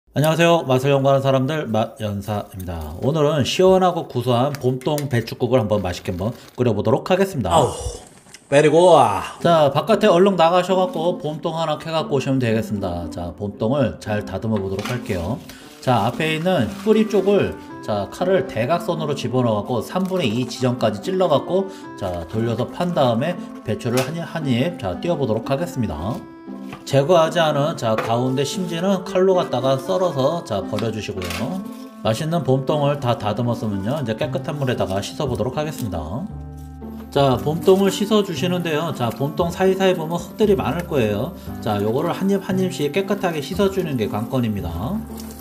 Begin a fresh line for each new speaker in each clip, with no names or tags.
안녕하세요. 맛을 연구하는 사람들 맛연사입니다. 오늘은 시원하고 구수한 봄동 배춧국을 한번 맛있게 한번 끓여보도록 하겠습니다.
아우, 베리고.
자, 바깥에 얼른 나가셔갖고 봄동 하나 캐갖고 오시면 되겠습니다. 자, 봄동을 잘 다듬어 보도록 할게요. 자, 앞에 있는 뿌리 쪽을 자, 칼을 대각선으로 집어넣어갖고 3분의 2 지점까지 찔러갖고 자, 돌려서 판 다음에 배추를 한 입 자, 띄워보도록 하겠습니다. 제거하지 않은 자, 가운데 심지는 칼로 갖다가 썰어서 자, 버려주시고요. 맛있는 봄동을 다 다듬었으면요, 이제 깨끗한 물에다가 씻어 보도록 하겠습니다. 자, 봄동을 씻어 주시는데요, 자, 봄동 사이사이 보면 흙들이 많을 거예요. 자, 요거를 한 입 한 입씩 깨끗하게 씻어 주는 게 관건입니다.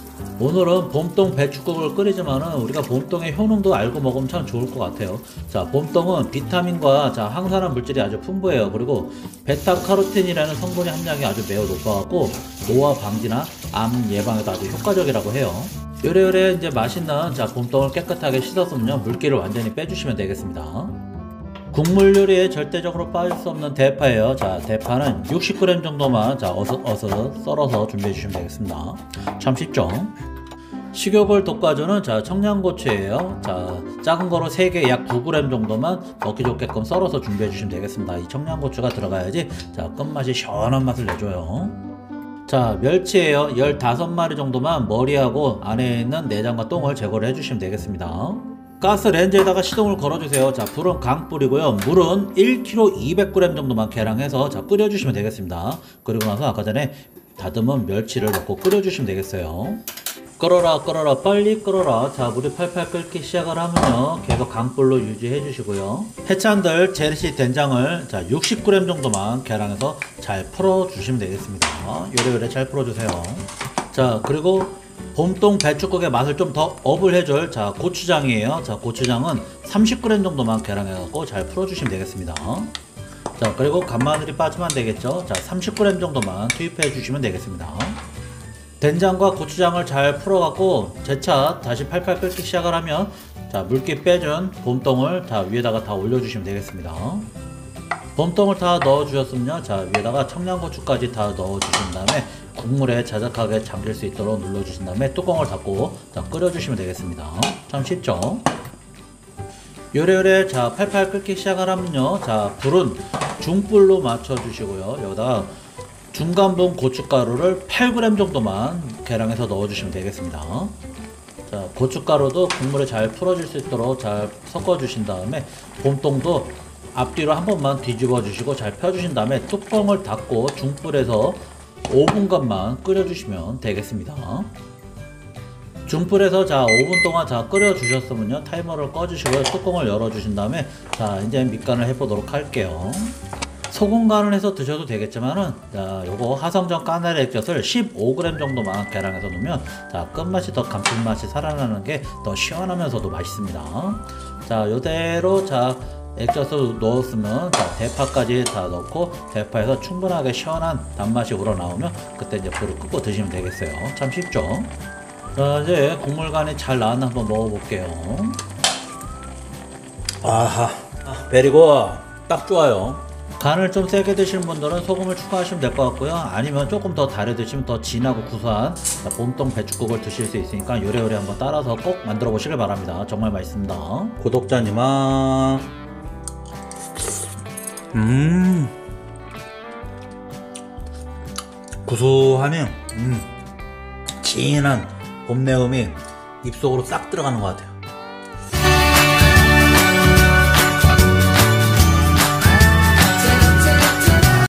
오늘은 봄동 배춧국을 끓이지만은 우리가 봄동의 효능도 알고 먹으면 참 좋을 것 같아요. 자, 봄동은 비타민과 자, 항산화 물질이 아주 풍부해요. 그리고 베타카로틴이라는 성분의 함량이 아주 매우 높아갖고 노화 방지나 암 예방에도 아주 효과적이라고 해요. 요래요래 이제 맛있는 자, 봄동을 깨끗하게 씻었으면요, 물기를 완전히 빼주시면 되겠습니다. 국물 요리에 절대적으로 빠질 수 없는 대파예요. 자, 대파는 60g 정도만 자, 어서 썰어서 준비해 주시면 되겠습니다. 참 쉽죠? 식욕을 돋궈주는 자, 청양고추예요. 자, 작은 거로 3개 약 9g 정도만 먹기 좋게끔 썰어서 준비해 주시면 되겠습니다. 이 청양고추가 들어가야지 자, 끝맛이 시원한 맛을 내줘요. 자, 멸치예요. 15마리 정도만 머리하고 안에 있는 내장과 똥을 제거를 해주시면 되겠습니다. 가스 렌즈에다가 시동을 걸어주세요. 자, 불은 강불이고요. 물은 1kg 200g 정도만 계량해서 자, 끓여주시면 되겠습니다. 그리고 나서 아까 전에 다듬은 멸치를 넣고 끓여주시면 되겠어요. 끓어라 빨리 끓어라. 자, 물이 팔팔 끓기 시작을 하면요, 계속 강불로 유지해 주시고요. 해찬들 제르시 된장을 자, 60g 정도만 계량해서 잘 풀어 주시면 되겠습니다. 요래요래 잘 풀어 주세요. 자, 그리고 봄동 배춧국의 맛을 좀 더 업을 해줄 자, 고추장이에요. 자, 고추장은 30g 정도만 계량해갖고 잘 풀어주시면 되겠습니다. 자, 그리고 간마늘이 빠지면 안 되겠죠. 자, 30g 정도만 투입해 주시면 되겠습니다. 된장과 고추장을 잘 풀어갖고 재차 다시 팔팔 끓기 시작을 하면 자, 물기 빼준 봄동을 다 위에다가 다 올려주시면 되겠습니다. 봄동을 다 넣어주셨으면 자, 위에다가 청양고추까지 다 넣어주신 다음에 국물에 자작하게 잠길 수 있도록 눌러주신 다음에 뚜껑을 닫고 자, 끓여주시면 되겠습니다. 참 쉽죠? 요래요래 자, 팔팔 끓기 시작을 하면요, 자, 불은 중불로 맞춰주시고요. 여기다가 중간분 고춧가루를 8g 정도만 계량해서 넣어주시면 되겠습니다. 자, 고춧가루도 국물에 잘 풀어질 수 있도록 잘 섞어주신 다음에 봄동도 앞뒤로 한 번만 뒤집어 주시고 잘 펴주신 다음에 뚜껑을 닫고 중불에서 5분간만 끓여주시면 되겠습니다. 중불에서 자, 5분 동안 자, 끓여 주셨으면요, 타이머를 꺼주시고요, 뚜껑을 열어 주신 다음에 자, 이제 밑간을 해보도록 할게요. 소금 간을 해서 드셔도 되겠지만은 자, 요거 하성정 까나리 액젓을 15g 정도만 계량해서 넣으면 자, 끝맛이 더 감칠맛이 살아나는 게 더 시원하면서도 맛있습니다. 자, 요대로 자, 액젓을 넣었으면 자, 대파까지 다 넣고 대파에서 충분하게 시원한 단맛이 우러나오면 그때 이제 불을 끄고 드시면 되겠어요. 참 쉽죠? 자, 이제 국물간이 잘 나왔나 한번 먹어볼게요.
아하, 베리고.
딱 좋아요. 간을 좀 세게 드시는 분들은 소금을 추가하시면 될 것 같고요. 아니면 조금 더 달여 드시면 더 진하고 구수한 봄동 배춧국을 드실 수 있으니까 요래요래 한번 따라서 꼭 만들어 보시길 바랍니다. 정말 맛있습니다. 구독자님아,
구수하니, 진한 봄내음이 입속으로 싹 들어가는 것 같아요.